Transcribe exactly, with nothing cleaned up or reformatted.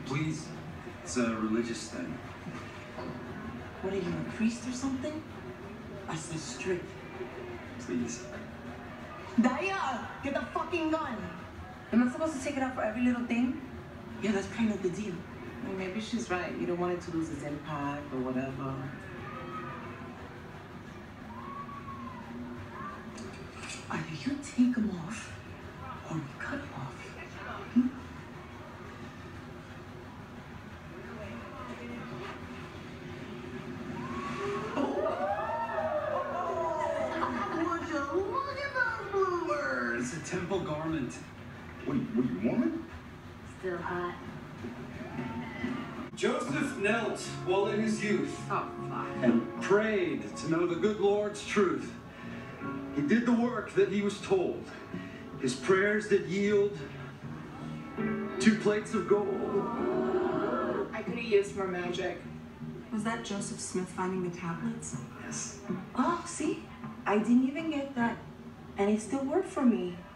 Please. It's a religious thing. What are you, a priest or something? I said strip. Please. Daya, get the fucking gun. Am I supposed to take it out for every little thing? Yeah, that's kind of the deal. Well, maybe she's right. You don't want it to lose its impact or whatever. Either you take them off, or we cut them off. Hmm? Would you look at those bloomers? It's a temple garment. What are you, what are you, woman? Still hot. Joseph knelt while in his youth Oh, fuck. and prayed to know the good Lord's truth. He did the work that he was told. His prayers did yield two plates of gold. I could have used more magic. Was that Joseph Smith finding the tablets? Yes. Oh, see? I didn't even get that. And it still worked for me.